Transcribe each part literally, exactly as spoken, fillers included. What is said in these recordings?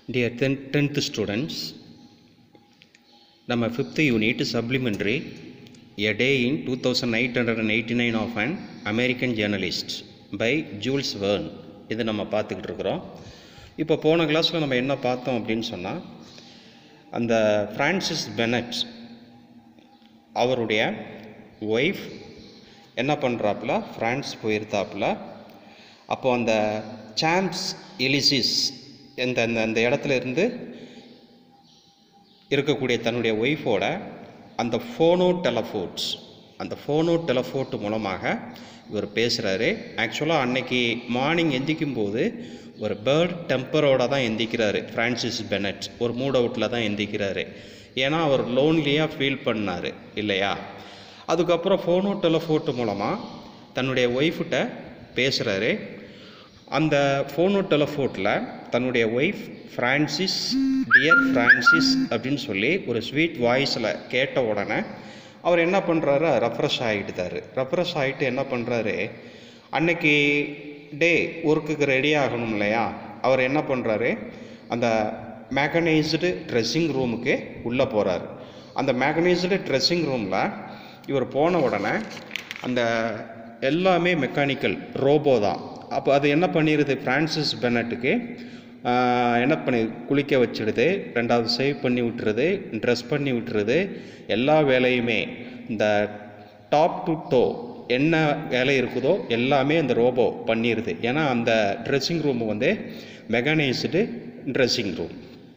Dear tenth students, நம்ம fifth unit supplementary A Day in twenty-eight eighty-nine of an American Journalist by Jules Verne இது நம்ம பார்த்துக்கிட்டு இருக்கிறோம். இப்போ போன கிளாஸில் நம்ம என்ன பார்த்தோம் அப்படின்னு சொன்னால், அந்த ஃப்ரான்சிஸ் பெனட் அவருடைய ஒய்ஃப் என்ன பண்ணுறாப்புல, ஃப்ரான்ஸ் போயிருந்தாப்புல. அப்போ அந்த சாம்ஸ் எலிசிஸ் இந்த அந்த இடத்துல இருந்து இருக்கக்கூடிய தன்னுடைய ஒய்ஃபோட அந்த ஃபோனோ டெலஃபோட்ஸ் அந்த ஃபோனோ டெலஃபோட் மூலமாக இவர் பேசுகிறாரு. ஆக்சுவலாக அன்னைக்கு மார்னிங் எந்திக்கும் போது ஒரு பேர்ட் டெம்பரோட தான் எந்திக்கிறாரு ஃப்ரான்சிஸ் பெனட். ஒரு மூட் அவுட்டில் தான் எந்திக்கிறாரு. ஏன்னா அவர் லோன்லியாக ஃபீல் பண்ணார் இல்லையா. அதுக்கப்புறம் ஃபோனோ டெலஃபோட் மூலமாக தன்னுடைய ஒய்ஃப்கிட்ட பேசுகிறாரு. அந்த ஃபோனோ டெலஃபோட்டில் தன்னுடைய ஒய்ஃப் ஃப்ரான்சிஸ், டியர் ஃப்ரான்சிஸ் அப்படின்னு சொல்லி ஒரு ஸ்வீட் வாய்ஸில் கேட்ட உடனே அவர் என்ன பண்ணுறாரு, ரெஃப்ரெஷ் ஆகிட்டுதார். ரெஃப்ரெஷ் ஆகிட்டு என்ன பண்ணுறாரு, அன்னைக்கு டே ஒர்க்குக்கு ரெடி ஆகணும் இல்லையா. அவர் என்ன பண்ணுறாரு, அந்த மேக்கனைஸ்டு ட்ரெஸ்ஸிங் ரூமுக்கு உள்ளே போகிறார். அந்த மேக்கனைஸ்டு ட்ரெஸ்ஸிங் ரூமில் இவர் போன உடனே அந்த எல்லாமே மெக்கானிக்கல் ரோபோ தான். அப்போ அது என்ன பண்ணிடுது, ஃப்ரான்சிஸ் பெனட்டுக்கு என்ன பண்ணி குளிக்க வச்சிடுது, ரெண்டாவது சேவ் பண்ணி விட்டுருது, ட்ரெஸ் பண்ணி விட்டுருது. எல்லா வேலையுமே இந்த டாப் டு டோ என்ன வேலை இருக்குதோ எல்லாமே அந்த ரோபோ பண்ணிடுது. ஏன்னா அந்த ட்ரெஸ்ஸிங் ரூம் வந்து மெக்கானைஸ்டு ட்ரெஸ்ஸிங் ரூம்.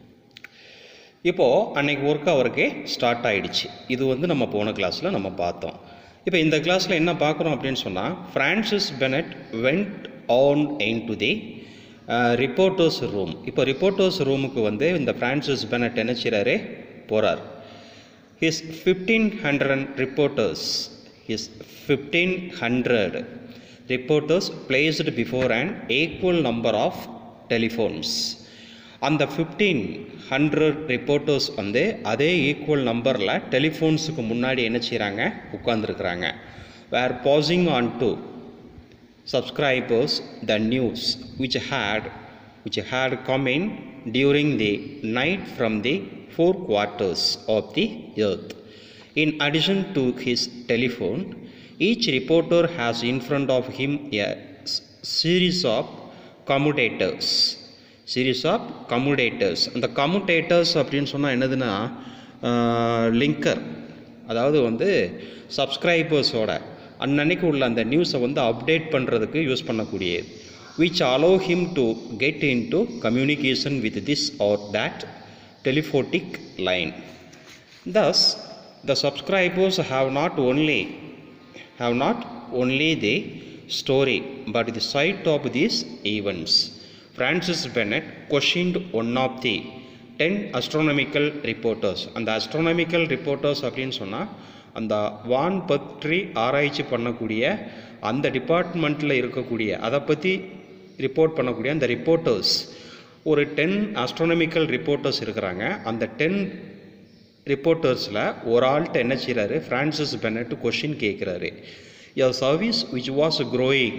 இப்போது அன்றைக்கி ஒர்க் அவருக்கு ஸ்டார்ட் ஆகிடுச்சு. இது வந்து நம்ம போன கிளாஸில் நம்ம பார்த்தோம். இப்போ இந்த கிளாஸில் என்ன பார்க்குறோம் அப்படின்னு சொன்னால், Francis Bennett went on into the reporters room. இப்போ ரிப்போர்ட்டர்ஸ் ரூமுக்கு வந்து இந்த ஃப்ரான்சிஸ் பெனட் என்ன செய்கிறாரு, போகிறார். His fifteen hundred reporters his fifteen hundred reporters placed before and equal number of telephones. அந்த ஃபிஃப்டீன் ஹண்ட்ரட் ரிப்போர்ட்டர்ஸ் வந்து அதே ஈக்குவல் நம்பரில் டெலிஃபோன்ஸுக்கு முன்னாடி என்ன செய்கிறாங்க, உட்காந்துருக்குறாங்க. Where passing on to subscribers the news which had which had come in during the night from the four quarters of the earth. In addition to his telephone, each reporter has in front of him a series of commutators series of commutators அந்த commutators அப்படின்னு சொன்னால் என்னதுன்னா, linker, அதாவது வந்து சப்ஸ்கிரைபர்ஸோட அன்னன்னைக்கு உள்ள அந்த நியூஸை வந்து அப்டேட் பண்ணுறதுக்கு யூஸ் பண்ணக்கூடியது. which allow him to get into communication with this or that telephotic line. Thus, the subscribers have not only have not only the story but the sight of these events. Francis Bennett questioned one of the ten astronomical reporters. அந்த astronomical reporters அப்படின்னு சொன்னால் அந்த வான் பற்றி ஆராய்ச்சி பண்ணக்கூடிய அந்த டிபார்ட்மெண்ட்டில் இருக்கக்கூடிய அதை பற்றி ரிப்போர்ட் பண்ணக்கூடிய அந்த ரிப்போர்ட்டர்ஸ், ஒரு டென் ஆஸ்ட்ரானமிக்கல் ரிப்போர்ட்டர்ஸ் இருக்கிறாங்க. அந்த டென் ரிப்போர்ட்டர்ஸில் ஒரு ஆள்கிட்ட என்ன செய்கிறாரு, ஃப்ரான்சிஸ் பெனட் கொஷின் கேட்குறாரு. A service which was growing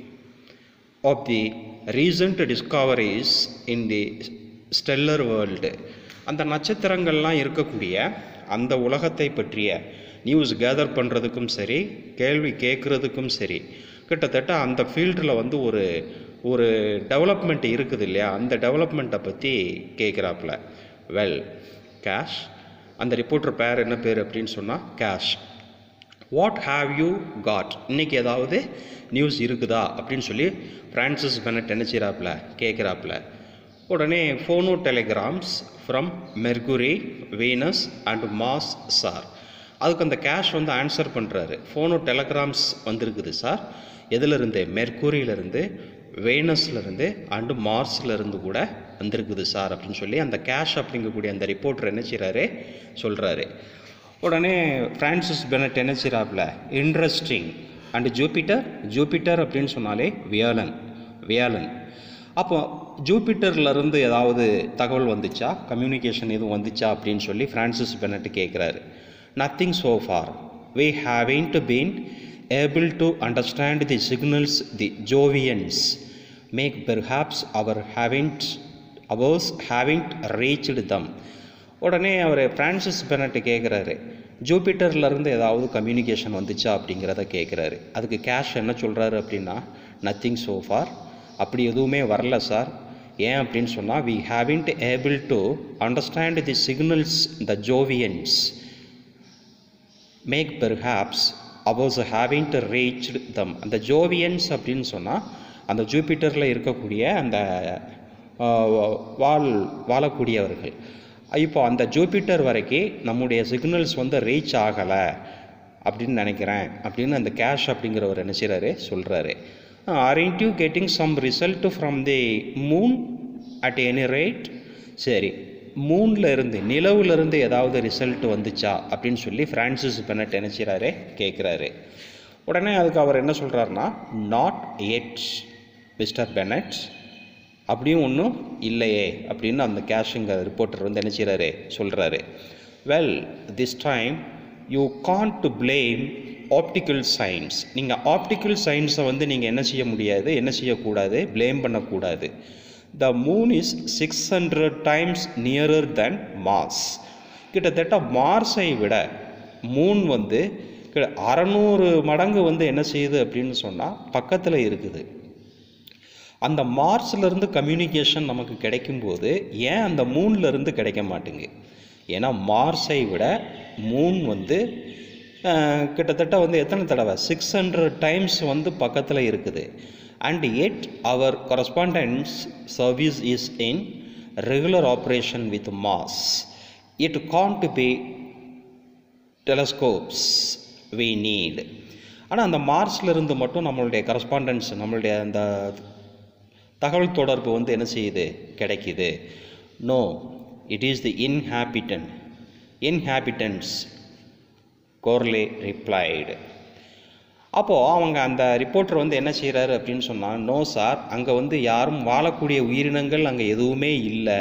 of the recent discoveries in the stellar world. அந்த நட்சத்திரங்கள்லாம் இருக்கக்கூடிய அந்த உலகத்தை பற்றிய நியூஸ் கேதர் பண்ணுறதுக்கும் சரி, கேள்வி கேட்குறதுக்கும் சரி, கிட்டத்தட்ட அந்த ஃபீல்டில் வந்து ஒரு ஒரு டெவலப்மெண்ட் இருக்குது இல்லையா. அந்த டெவலப்மெண்ட்டை பற்றி கேட்குறாப்புல. வெல் கேஷ், அந்த ரிப்போர்ட்டர் பேர் என்ன பேர் அப்படின்னு சொன்னால் Cash. What have you got, இன்றைக்கி ஏதாவது நியூஸ் இருக்குதா அப்படின்னு சொல்லி ஃப்ரான்சிஸ் பெனட் என்ன செய்கிறாப்புல, கேட்குறாப்புல. உடனே phono telegrams from Mercury, Venus and Mars sir. அதுக்கு அந்த கேஷ் வந்து ஆன்சர் பண்ணுறாரு. ஃபோனோ டெலிகிராம்ஸ் வந்திருக்குது சார், எதிலிருந்து, மெர்குரியிலேருந்து, வேனஸ்லேருந்து அண்டு மார்ஸ்லேருந்து கூட வந்திருக்குது சார் அப்படின்னு சொல்லி அந்த கேஷ் அப்படிங்கக்கூடிய அந்த ரிப்போர்ட்டர் என்ன செய்கிறாரு, சொல்கிறாரு. உடனே ஃப்ரான்சிஸ் பெனட் என்ன செய்கிறாப்புல, இன்ட்ரெஸ்டிங். அண்டு ஜூபிட்டர், ஜூபிட்டர் அப்படின்னு சொன்னாலே வியாழன், வியாழன். அப்போ ஜூபிட்டர்லேருந்து ஏதாவது தகவல் வந்துச்சா, கம்யூனிகேஷன் எதுவும் வந்துச்சா அப்படின்னு சொல்லி ஃப்ரான்சிஸ் பெனட் கேட்குறாரு. Nothing so far. We haven't been able to understand the signals the Jovians make. Perhaps our haven't hours haven't reached them. உடனே அவர் ஃப்ரான்சிஸ் பெனட் கேட்குறாரு, ஜூபிட்டர்லேருந்து ஏதாவது கம்யூனிகேஷன் வந்துச்சா அப்படிங்கிறத கேட்குறாரு. அதுக்கு கேஷ் என்ன சொல்கிறாரு அப்படின்னா, நத்திங் so far, அப்படி எதுவுமே வரல சார். ஏன் அப்படின்னு சொன்னால், we haven't able to understand the signals the Jovians make, perhaps ours haven't reached them. அந்த ஜோவியன்ஸ் அப்படின்னு சொன்னால் அந்த ஜூபிட்டரில் இருக்கக்கூடிய அந்த வால் வாழக்கூடியவர்கள். இப்போ அந்த ஜூபிட்டர் வரைக்கும் நம்முடைய சிக்னல்ஸ் வந்து ரீச் ஆகலை அப்படின்னு நினைக்கிறேன் அப்படின்னு அந்த கேஷ் அப்படிங்கிறவர் என்ன செய்கிறாரு சொல்கிறாரு. Aren't you getting some result from the moon at any rate? சரி, மூனில் இருந்து நிலவுலேருந்து ஏதாவது ரிசல்ட் வந்துச்சா அப்படின்னு சொல்லி ஃப்ரான்சிஸ் பெனட் என்ன செய்கிறாரு கேட்குறாரு. உடனே அதுக்கு அவர் என்ன சொல்கிறாருன்னா, நாட் எட் மிஸ்டர் பெனட், அப்படியும் ஒன்றும் இல்லையே அப்படின்னு அந்த கேஷுங்க ரிப்போர்ட்டர் வந்து என்ன செய்கிறாரு சொல்கிறாரு. Well, this time you can't blame optical science. நீங்கள் ஆப்டிக்கல் சயின்ஸை வந்து நீங்கள் என்ன செய்ய முடியாது, என்ன செய்யக்கூடாது, பிளேம் பண்ணக்கூடாது. The moon is six hundred times nearer than Mars. கிட்டத்தட்ட மார்ஸை விட மூன் வந்து அறநூறு மடங்கு வந்து என்ன செய்யுது அப்படின்னு சொன்னால் பக்கத்தில் இருக்குது. அந்த மார்ஸ்லேருந்து கம்யூனிகேஷன் நமக்கு கிடைக்கும்போது ஏன் அந்த மூன்லேருந்து கிடைக்க மாட்டேங்குது? ஏன்னா மார்ஸை விட மூன் வந்து கிட்டத்தட்ட வந்து எத்தனை தடவை சிக்ஸ் ஹண்ட்ரட் டைம்ஸ் வந்து பக்கத்தில் இருக்குது. And yet our correspondence service is in regular operation with Mars. It can't be telescopes we need. ஆனால் அந்த மார்ஸ்லேருந்து மட்டும் நம்மளுடைய கரஸ்பாண்டன்ஸ், நம்மளுடைய அந்த தகவல் தொடர்பு வந்து என்ன செய்யுது, கிடைக்குது. No, it is the inhabitant inhabitants coolly replied. அப்போது அவங்க அந்த ரிப்போர்ட்டர் வந்து என்ன செய்கிறாரு அப்படின்னு சொன்னால், நோ சார், அங்கே வந்து யாரும் வாழக்கூடிய உயிரினங்கள் அங்கே எதுவுமே இல்லை.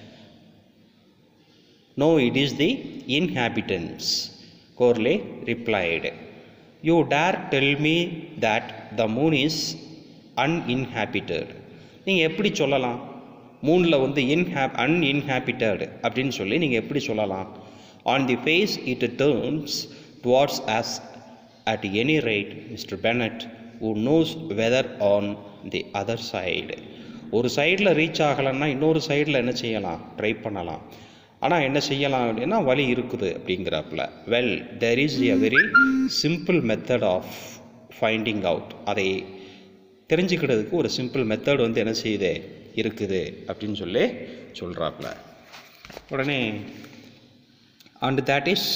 No, it is the inhabitants coolly replied. You dare tell me that the moon is uninhabited. நீங்கள் எப்படி சொல்லலாம் மூனில் வந்து இன்ஹா அன்இன்ஹாபிட்டட் அப்படின்னு சொல்லி நீங்கள் எப்படி சொல்லலாம்? On the face it turns towards us. At any rate, mister Bennett, who knows whether on the other side. ஒரு சைடில் ரீச் ஆகலைன்னா இன்னொரு சைடில் என்ன செய்யலாம், ட்ரை பண்ணலாம். ஆனால் என்ன செய்யலாம் அப்படின்னா வழி இருக்குது அப்படிங்கிறாப்புல. Well, there is a very simple method of finding out. அதை தெரிஞ்சுக்கிறதுக்கு ஒரு சிம்பிள் மெத்தட் வந்து என்ன செய்யுது இருக்குது அப்படின்னு சொல்லி சொல்கிறாப்புல. உடனே and that is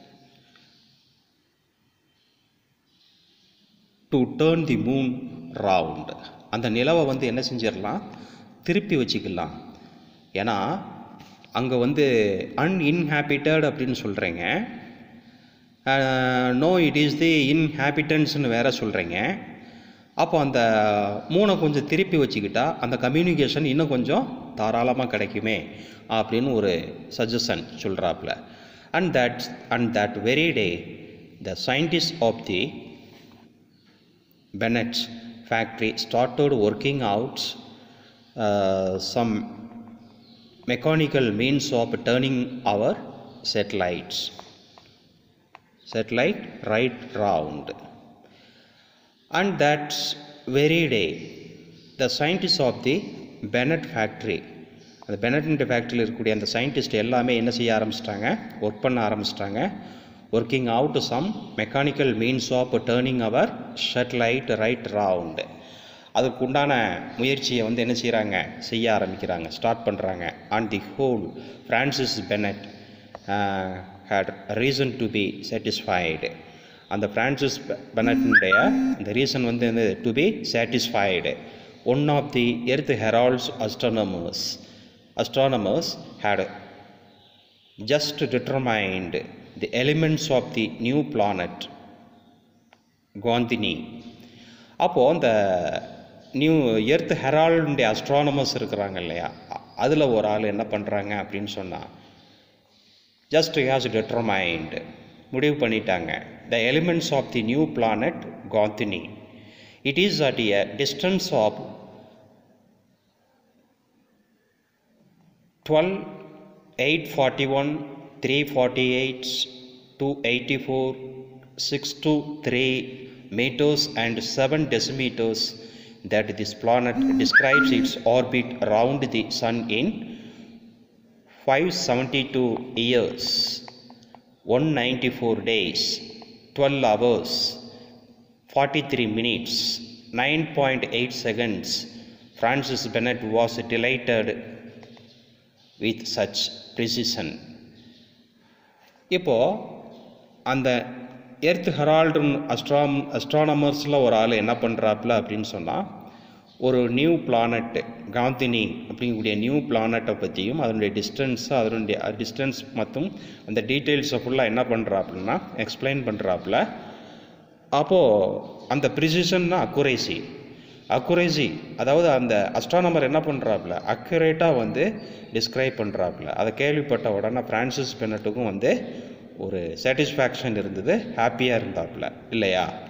to turn the moon round. அந்த நிலவை வந்து என்ன செஞ்சிடலாம், திருப்பி வச்சுக்கலாம். ஏன்னா அங்கே வந்து அன்இன்ஹாபிட்டட் அப்படின்னு சொல்கிறீங்க, நோ இட் இஸ் தி இன்ஹாபிட்டன்ஸ்னு வேற சொல்கிறீங்க. அப்போ அந்த மூணை கொஞ்சம் திருப்பி வச்சுக்கிட்டா அந்த கம்யூனிகேஷன் இன்னும் கொஞ்சம் தாராளமாக கிடைக்குமே அப்படின்னு ஒரு சஜஷன் சொல்கிறாப்புல. And that and that very day the scientist of the Bennett's factory started working out uh, some mechanical means of turning our satellites satellite right round. And that very day the scientists of the Bennett factory, அந்த Bennett ஃபேக்ட்ரியில் இருக்கக்கூடிய அந்த scientist எல்லாமே என்ன செய்ய ஆரம்பிச்சிட்டாங்க, work பண்ண ஆரம்பிச்சிட்டாங்க. Working out some mechanical means of turning our satellite right round. அதுக்கு உண்டான முயற்சியை வந்து என்ன செய்கிறாங்க, செய்ய ஆரம்பிக்கிறாங்க, ஸ்டார்ட் பண்ணுறாங்க. On the whole Francis Bennett had reason to be satisfied. அந்த ஃப்ரான்சிஸ் பெனட்டினுடைய அந்த ரீசன் வந்து to be satisfied. One of the Earth Herald's astronomers astronomers had just determined the elements of the new planet Gondini. அப்போது அந்த new earth ஹெரால்டுடைய astronomers இருக்கிறாங்க இல்லையா, அதில் ஒரு ஆள் என்ன பண்ணுறாங்க அப்படின்னு சொன்னால், ஜஸ்ட் ஹேஸ் டிட்டர்மைண்ட், முடிவு பண்ணிட்டாங்க, the elements of the new planet Gandini. It is at a distance of twelve, eight forty-one, three forty-eight, two eighty-four, six two three meters and seven decimeters that this planet describes its orbit around the sun in five hundred seventy-two years, one hundred ninety-four days, twelve hours, forty-three minutes, nine point eight seconds. Francis Bennett was delighted with such precision. இப்போ அந்த earth Herald அஸ்ட்ராம் அஸ்ட்ரானமர்ஸில் ஒரு ஆள் என்ன பண்ணுறாப்புல அப்படின்னு சொன்னால், ஒரு new planet Gandini அப்படிங்கக்கூடிய new பிளானட்டை பற்றியும் அதனுடைய டிஸ்டன்ஸ் அதனுடைய டிஸ்டன்ஸ் மற்றும் அந்த டீட்டெயில்ஸை ஃபுல்லாக என்ன பண்ணுறாப்புலன்னா எக்ஸ்பிளைன் பண்ணுறாப்புல. அப்போது அந்த ப்ரிசிஷன்னா அக்குரேசி அக்குரேசி அதாவது அந்த அஸ்ட்ரானமர் என்ன பண்ணுறாப்புல அக்யூரேட்டாக வந்து டிஸ்கிரைப் பண்ணுறாப்புல. அதை கேள்விப்பட்ட உடனே ஃப்ரான்சிஸ் பென்னட்டுக்கும் வந்து ஒரு சாட்டிஸ்ஃபேக்ஷன் இருந்தது, ஹாப்பியாக இருந்தாப்புல இல்லையா?